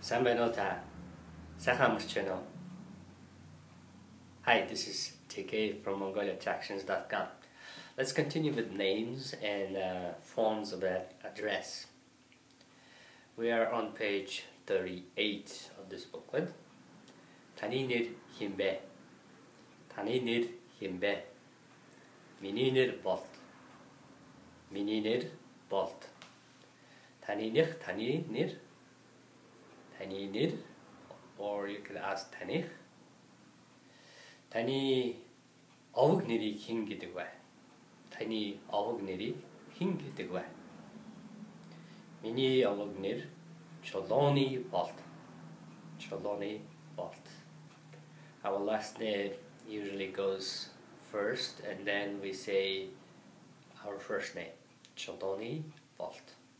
Сайн байна уу та? Сайхан амарч байна уу? Hi, this is TK from MongolianAttractions.com. Let's continue with names and forms of address. We are on page 38 of this booklet. Tani nэр хэн бэ? Tani nэр хэн бэ? Миний нэр Болт. Миний нэр Болт. Таних, таны нэр. Tani nir, or you could ask taних. Tani овог нэрийг хэн гэдэг вэ? Таны овог нэрийг хэн гэдэг вэ? Миний овог нэр Чолооны Болт. Чолооны Болт. Our last name usually goes first, and then we say our first name, Чолооны Болт.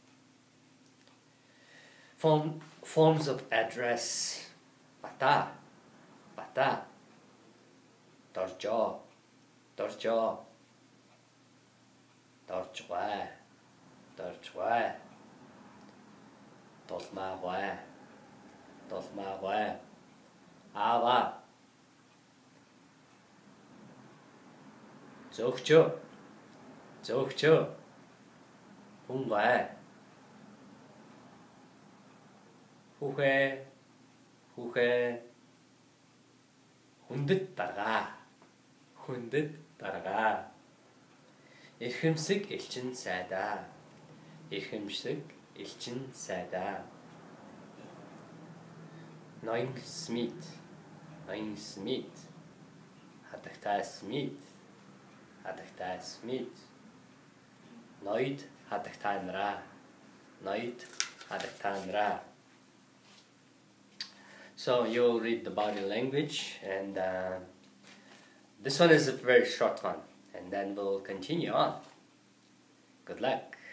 Forms of address: Bata, Bata, Dorjo, Dorjo, Dorjwa, Dorjwa, Dolmawa, Dolmawa, Awa, Zogjo, Zogjo, Hungwa, Хүүхэ, хүүхэ, хүндэт дарга, хүндэт дарга. Эрхэмсэг элчин сайдаа, эрхэмсэг элчин сайдаа. Ноён Смит, Ноён Смит, хатагтай Смит, хатагтай Смит. Ноёд хатагтай нара, ноёд хатагтай нара. So you'll read the body language, and this one is a very short one, and then we'll continue on. Good luck.